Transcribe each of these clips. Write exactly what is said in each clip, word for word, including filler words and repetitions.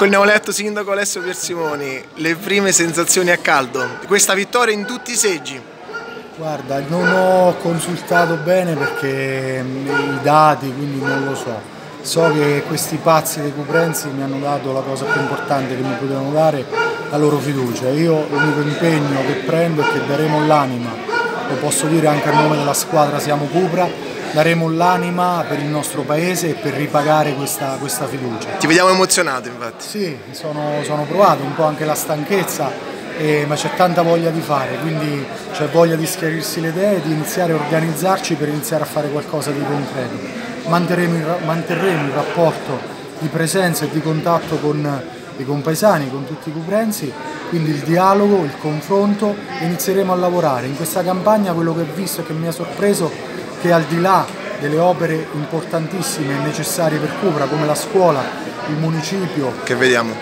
Col neoeletto sindaco Alessio Piersimoni, le prime sensazioni a caldo di questa vittoria in tutti i seggi? Guarda, non ho consultato bene perché i dati, quindi non lo so. So che questi pazzi dei cuprensi mi hanno dato la cosa più importante che mi potevano dare, la loro fiducia. Io l'unico impegno che prendo è che daremo l'anima, lo posso dire anche a nome della squadra Siamo Cupra, daremo l'anima per il nostro paese e per ripagare questa, questa fiducia. Ti vediamo emozionato infatti. Sì, sono, sono provato, un po' anche la stanchezza, eh, ma c'è tanta voglia di fare, quindi c'è voglia di schiarirsi le idee, di iniziare a organizzarci per iniziare a fare qualcosa di concreto. Manterremo il, manterremo il rapporto di presenza e di contatto con i compaesani, con tutti i cuprensi, quindi il dialogo, il confronto, e inizieremo a lavorare. In questa campagna quello che ho visto e che mi ha sorpreso è che al di là delle opere importantissime e necessarie per Cupra, come la scuola, il municipio, che vediamo,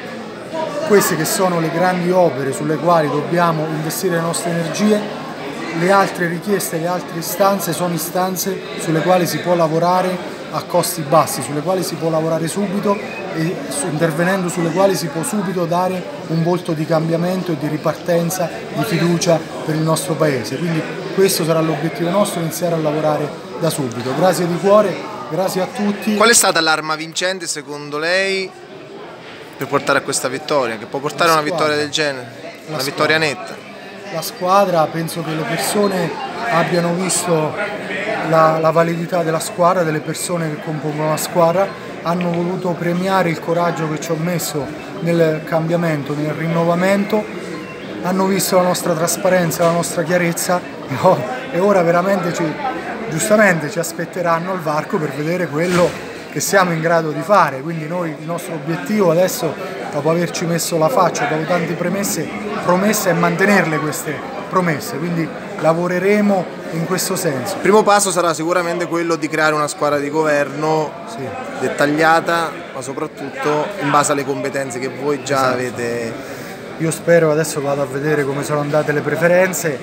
queste che sono le grandi opere sulle quali dobbiamo investire le nostre energie, le altre richieste, le altre istanze sono istanze sulle quali si può lavorare a costi bassi, sulle quali si può lavorare subito e intervenendo sulle quali si può subito dare un volto di cambiamento e di ripartenza, di fiducia per il nostro paese. Quindi questo sarà l'obiettivo nostro, iniziare a lavorare da subito. Grazie di cuore, grazie a tutti. Qual è stata l'arma vincente secondo lei per portare a questa vittoria, che può portare a una vittoria del genere, una vittoria netta? La squadra, penso che le persone abbiano visto la, la validità della squadra, delle persone che compongono la squadra, hanno voluto premiare il coraggio che ci ho messo nel cambiamento, nel rinnovamento, hanno visto la nostra trasparenza, la nostra chiarezza e ora veramente ci, giustamente ci aspetteranno al varco per vedere quello che siamo in grado di fare. Quindi noi, il nostro obiettivo adesso, dopo averci messo la faccia, dopo tante premesse, promesse, è mantenerle queste promesse, quindi lavoreremo in questo senso. Il primo passo sarà sicuramente quello di creare una squadra di governo sì. dettagliata, ma soprattutto in base alle competenze che voi già esatto. avete. Io spero, adesso vado a vedere come sono andate le preferenze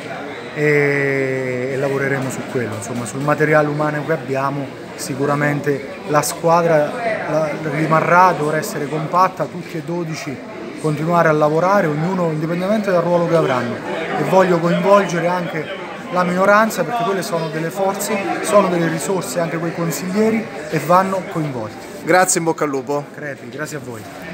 e, e lavoreremo su quello, insomma, sul materiale umano che abbiamo. Sicuramente la squadra la, rimarrà, dovrà essere compatta, tutti e dodici continuare a lavorare, ognuno indipendentemente dal ruolo che avranno, e voglio coinvolgere anche la minoranza perché quelle sono delle forze, sono delle risorse anche quei consiglieri e vanno coinvolti. Grazie, in bocca al lupo. Crepi, grazie a voi.